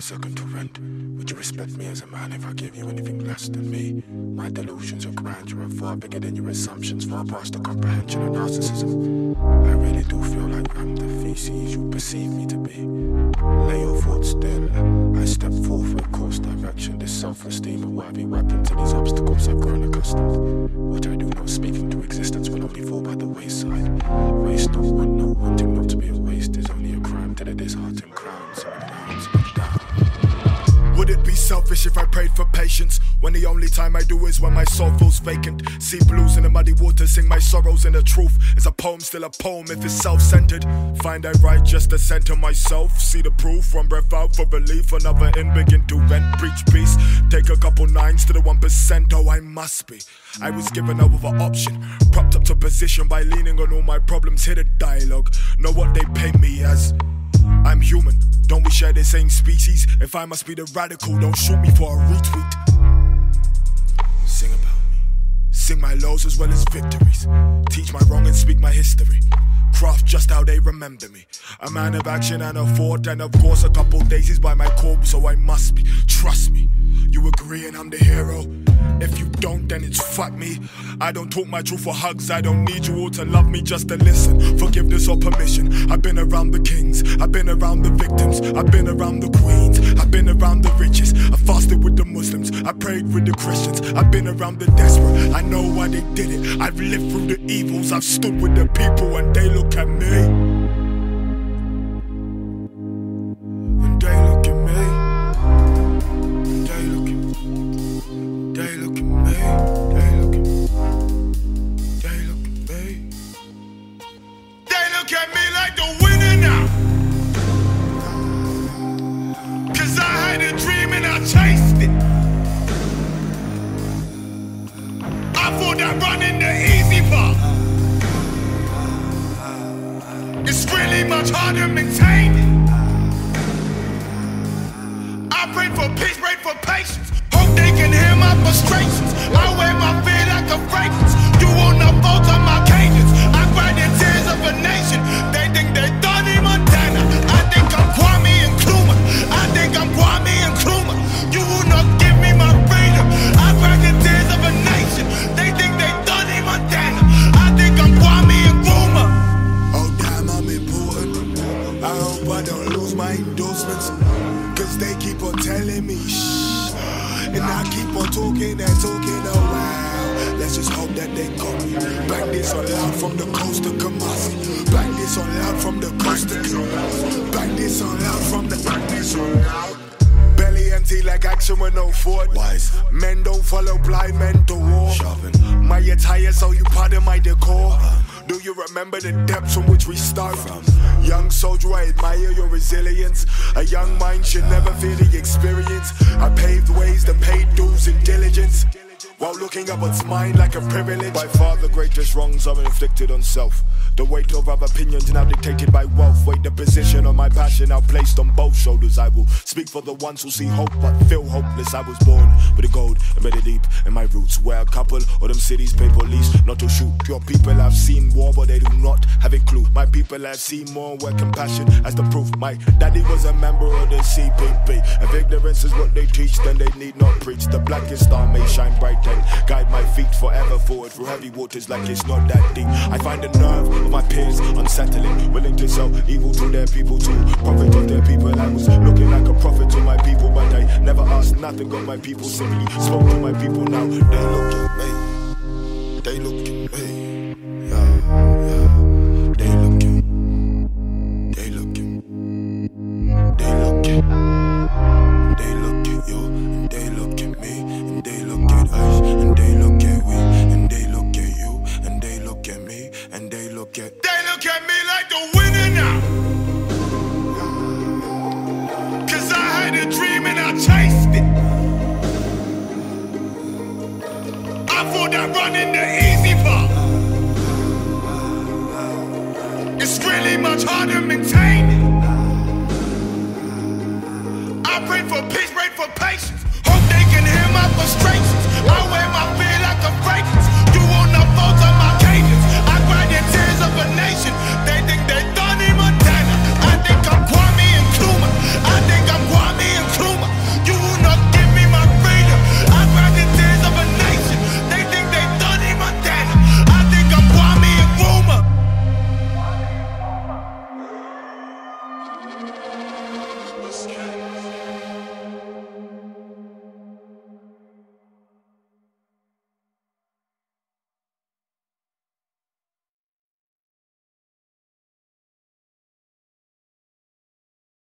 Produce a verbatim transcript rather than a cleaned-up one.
second to rent. Would you respect me as a man if I gave you anything less than me? My delusions of grandeur are far bigger than your assumptions, far past the comprehension of narcissism. I really do feel like I'm the feces you perceive me to be. Lay your foot still. I step forth with course direction. This self-esteem a worthy weapon to these obstacles I've grown accustomed. What I do not speak into existence will only fall by the wayside. Waste no one, no wanting not to be a waste is only a crime to the disheartened crowns. Down, down. Would it be selfish if I prayed for patience when the only time I do is when my soul feels vacant? See blues in the muddy water, sing my sorrows in the truth. Is a poem still a poem if it's self-centered? Find I write just to center myself. See the proof, one breath out for relief, another in, begin to vent, preach peace. Take a couple nines to the one percent, oh I must be. I was given over option, propped up to position by leaning on all my problems. Hear the dialogue, know what they paint me as. I'm human, don't we share the same species? If I must be the radical, don't shoot me for a retweet. Sing about me, sing my lows as well as victories. Teach my wrong and speak my history. Craft just how they remember me. A man of action and a thought, and of course a couple daisies by my corpse, so I must be. Trust me, you agree and I'm the hero. If you don't, then it's fuck me. I don't talk my truth for hugs, I don't need you all to love me, just to listen. Forgiveness or permission. I've been around the kings, I've been around the victims, I've been around the queens, I've been around the richest. I fasted with the Muslims, I prayed with the Christians, I've been around the desperate, I know why they did it. I've lived through the evils, I've stood with the people and they look at me. And they look at me. They look at me. They look at me. They look at me. They look at me. They look at me like the winner now. Cause I had a dream and I chased it. I thought that running the easy part. It's really much harder maintaining. I pray for peace, pray for patience. Hope they can hear my frustrations. I wear my fear like a fragrance. You want the fault on my cages. I cry the tears of a nation. They think they Donnie Montana. I think I'm Kwame Nkrumah. I think I'm Kwame Nkrumah. You will not give me my freedom. I cry the tears of a nation. They think they Donnie Montana. I think I'm Kwame Nkrumah. Oh damn, I'm important. I hope I don't lose my endorsements, cause they keep on telling me shh, and I keep on talking and talking a while. Let's just hope that they got me. Bang this all out from the coast to Kumasi. Bang this all out from the coast to Kumasi. Bang this all out from the bang this all out. Belly empty like action with no forward. Wise men don't follow blind men to war. Sharpen my attire so you pardon my decor. uh, Do you remember the depths from which we start from? Young soldier, I admire your resilience. A young mind should never fear the experience. I paved ways to pay dues and diligence, while looking up what's mine like a privilege. By far the greatest wrongs are inflicted on self. The weight of other opinions now dictated by wealth. Weight the position of my passion now placed on both shoulders. I will speak for the ones who see hope but feel hopeless. I was born with a gold embedded deep in my roots, where a couple of them cities pay police not to shoot. Your people have seen war but they do not have a clue. My people have seen more where compassion as the proof. My daddy was a member of the C P P. If ignorance is what they teach, then they need not preach. The blackest star may shine bright and guide my feet forever forward through heavy waters like it's not that deep. I find the nerve of my peers unsettling, willing to sell evil to their people to profit of their people. I was looking like a prophet to my people, but I never asked nothing of my people, simply spoke to my people. Now they look at me, they look at me, yeah, yeah. They look at, they look at, they look at, they look at you, and they look at me, and they look at us, and they look at we, and they look at you, and they look at me, and they look at. They look at me like the winner now. Cause I had a dream and I chased it. I thought that running the easy part. It's really much harder maintaining. I pray for peace, pray for patience.